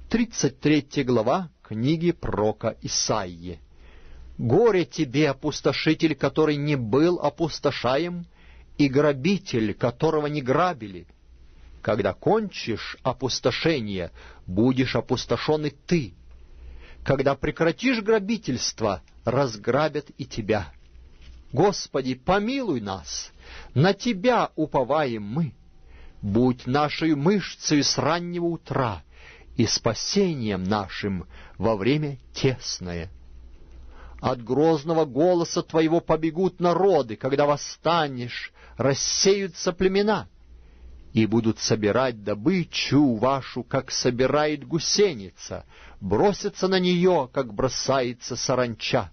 33 глава книги пророка Исаии. «Горе тебе, опустошитель, который не был опустошаем, и грабитель, которого не грабили. Когда кончишь опустошение, будешь опустошен и ты. Когда прекратишь грабительство, разграбят и тебя. Господи, помилуй нас, на Тебя уповаем мы. Будь нашей мышцей с раннего утра и спасением нашим во время тесное. От грозного голоса Твоего побегут народы, когда восстанешь, рассеются племена, и будут собирать добычу вашу, как собирает гусеница, бросятся на нее, как бросается саранча.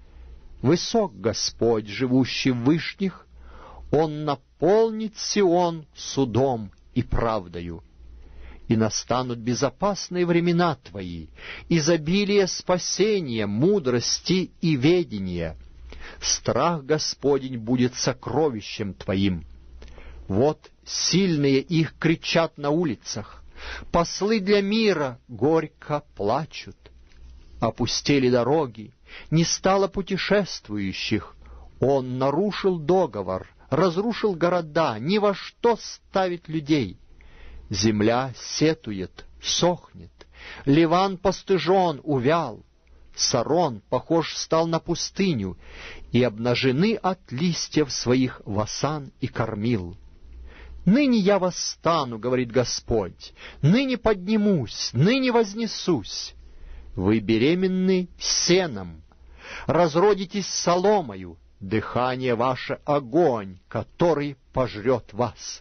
Высок Господь, живущий в вышних, Он наполнит Сион судом и правдою. И настанут безопасные времена Твои, изобилие спасения, мудрости и ведения. Страх Господень будет сокровищем Твоим. Вот сильные их кричат на улицах, послы для мира горько плачут. Опустели дороги, не стало путешествующих. Он нарушил договор, разрушил города, ни во что ставит людей. Земля сетует, сохнет, Ливан постыжен, увял, Сарон похож стал на пустыню, и обнажены от листьев своих Васан и Кормил. «Ныне я восстану, — говорит Господь, — ныне поднимусь, ныне вознесусь. Вы беременны сеном, разродитесь соломою, дыхание ваше — огонь, который пожрет вас.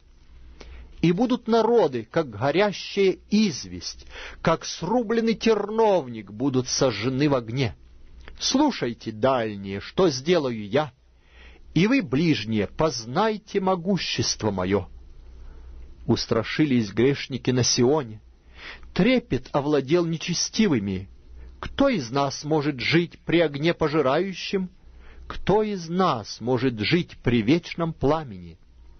И будут народы, как горящая известь, как срубленный терновник будут сожжены в огне. Слушайте, дальние, что сделаю я, и вы, ближние, познайте могущество мое». Устрашились грешники на Сионе, трепет овладел нечестивыми. Кто из нас может жить при огне пожирающем? Кто из нас может жить при вечном пламени?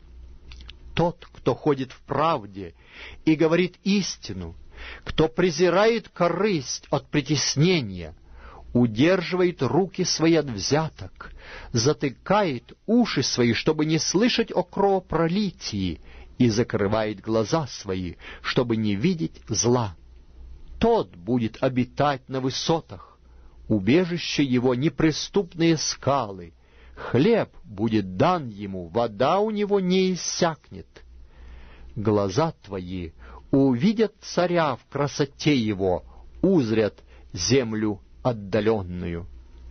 Тот, кто ходит в правде и говорит истину, кто презирает корысть от притеснения, удерживает руки свои от взяток, затыкает уши свои, чтобы не слышать о кровопролитии, и закрывает глаза свои, чтобы не видеть зла. Тот будет обитать на высотах, убежище его неприступные скалы, хлеб будет дан ему, вода у него не иссякнет. Глаза твои увидят царя в красоте его, узрят землю отдаленную.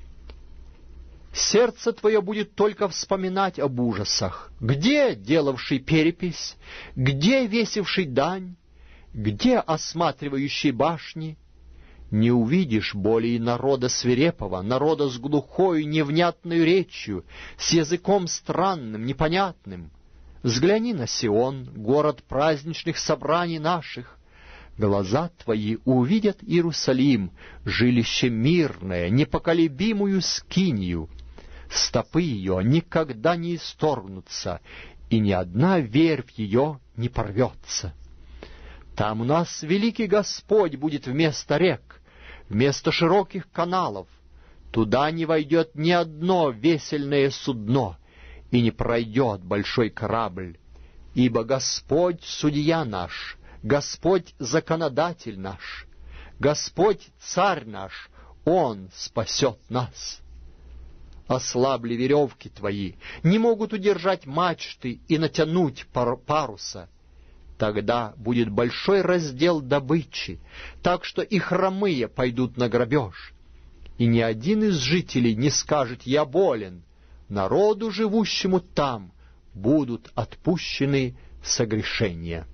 Сердце твое будет только вспоминать об ужасах. Где делавший перепись? Где весивший дань? Где осматривающий башни? Не увидишь более народа свирепого, народа с глухою, невнятной речью, с языком странным, непонятным. Взгляни на Сион, город праздничных собраний наших. Глаза твои увидят Иерусалим, жилище мирное, непоколебимую скинию. Стопы ее никогда не исторгнутся, и ни одна вервь ее не порвется. Там у нас великий Господь будет вместо рек, вместо широких каналов. Туда не войдет ни одно весельное судно, и не пройдет большой корабль. Ибо Господь — судья наш, Господь — законодатель наш, Господь — царь наш, Он спасет нас. Ослабли веревки твои, не могут удержать мачты и натянуть паруса. Тогда будет большой раздел добычи, так что и хромые пойдут на грабеж. И ни один из жителей не скажет: «Я болен». Народу, живущему там, будут отпущены согрешения.